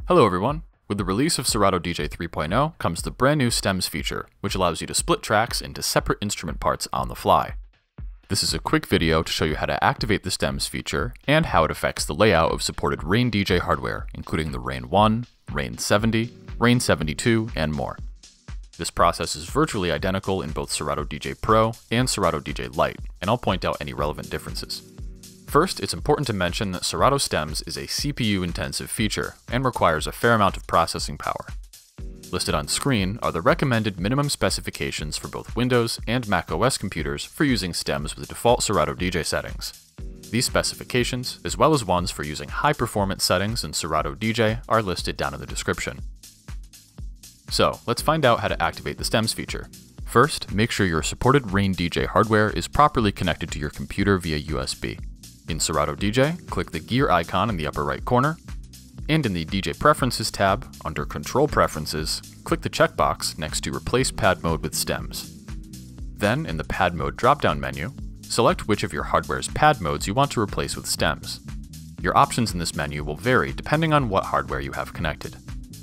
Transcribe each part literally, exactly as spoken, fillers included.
Hello everyone! With the release of Serato D J three point oh comes the brand new Stems feature, which allows you to split tracks into separate instrument parts on the fly. This is a quick video to show you how to activate the Stems feature and how it affects the layout of supported Rane D J hardware, including the Rane one, Rane seventy, Rane seventy-two, and more. This process is virtually identical in both Serato D J Pro and Serato D J Lite, and I'll point out any relevant differences. First, it's important to mention that Serato Stems is a C P U-intensive feature and requires a fair amount of processing power. Listed on screen are the recommended minimum specifications for both Windows and macOS computers for using Stems with default Serato D J settings. These specifications, as well as ones for using high-performance settings in Serato D J, are listed down in the description. So, let's find out how to activate the Stems feature. First, make sure your supported Rane D J hardware is properly connected to your computer via U S B. In Serato D J, click the gear icon in the upper right corner, and in the D J Preferences tab, under Control Preferences, click the checkbox next to Replace Pad Mode with Stems. Then, in the Pad Mode drop-down menu, select which of your hardware's pad modes you want to replace with Stems. Your options in this menu will vary depending on what hardware you have connected.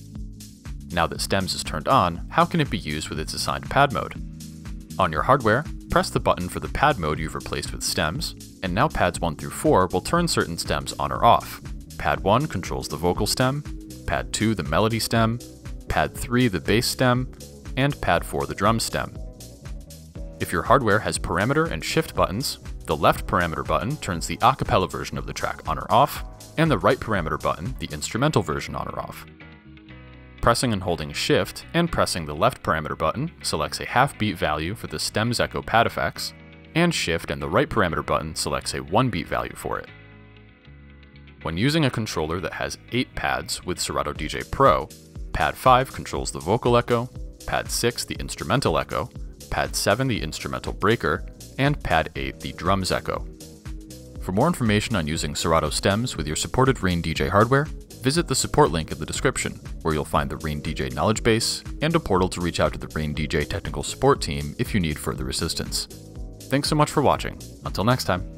Now that Stems is turned on, how can it be used with its assigned pad mode? On your hardware, press the button for the pad mode you've replaced with Stems, and now pads one through four will turn certain stems on or off. Pad one controls the vocal stem, Pad two the melody stem, Pad three the bass stem, and Pad four the drum stem. If your hardware has parameter and shift buttons, the left parameter button turns the a cappella version of the track on or off, and the right parameter button the instrumental version on or off. Pressing and holding Shift and pressing the left parameter button selects a half beat value for the Stems Echo pad effects, and Shift and the right parameter button selects a one beat value for it. When using a controller that has eight pads with Serato D J Pro, Pad five controls the vocal echo, Pad six the instrumental echo, Pad seven the instrumental breaker, and Pad eight the drums echo. For more information on using Serato Stems with your supported Rane D J hardware, visit the support link in the description, where you'll find the Rane D J knowledge base and a portal to reach out to the Rane D J technical support team if you need further assistance. Thanks so much for watching. Until next time.